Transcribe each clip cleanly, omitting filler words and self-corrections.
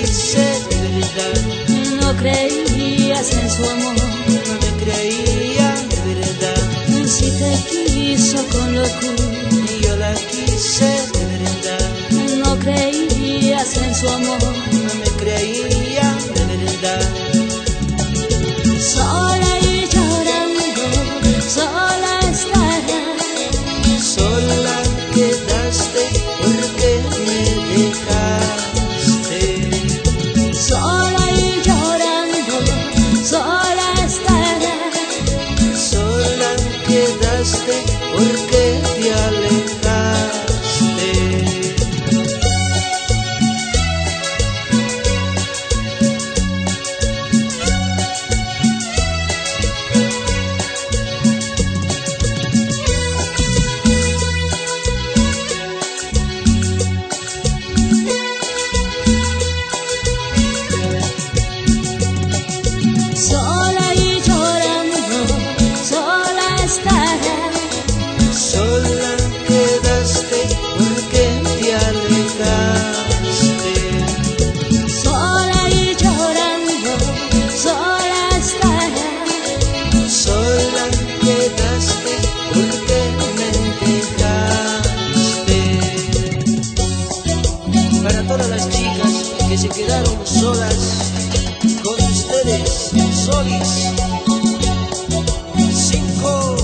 quise de verdad. No creías en su amor, No me creía de verdad. si te quiso con locura. Y yo la quise de verdad. No creías en su amor, No me creía de verdad. sola y llorando, sola estarás. Sola quedaste porque me dejaste. Sola y llorando, sola estarás. Sola quedaste porque te alejaste. Sola y llorando, sola estarás. Sola quedaste porque te alejaste. Sola y llorando, sola estarás. Sola quedaste porque me dejaste. Para todas las chicas que se quedaron solas, con ustedes, Solis. 5.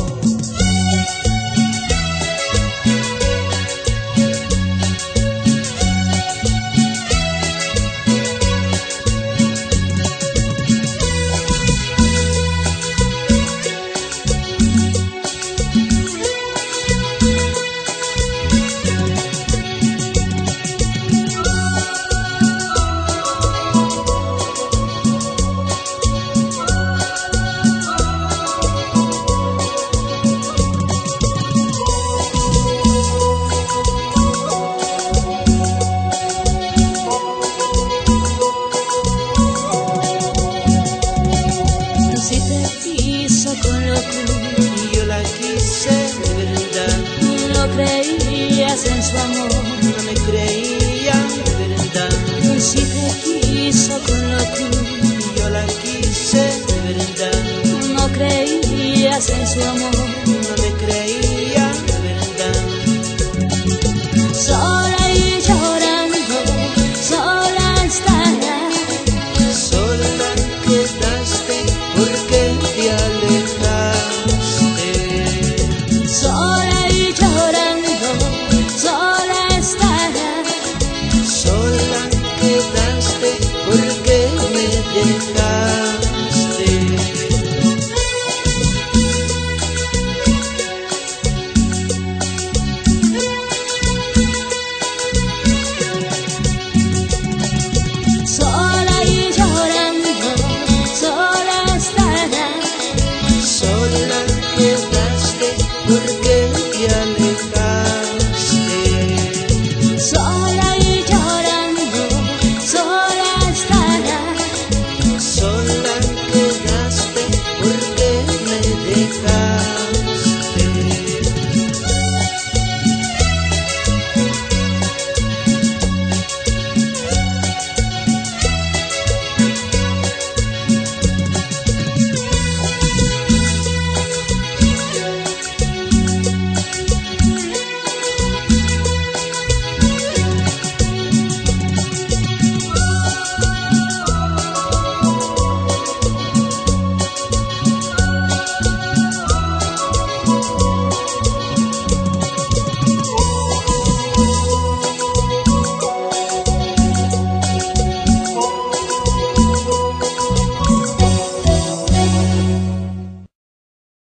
Si te quiso con locura, Y yo la quise de verdad. no creías en su amor.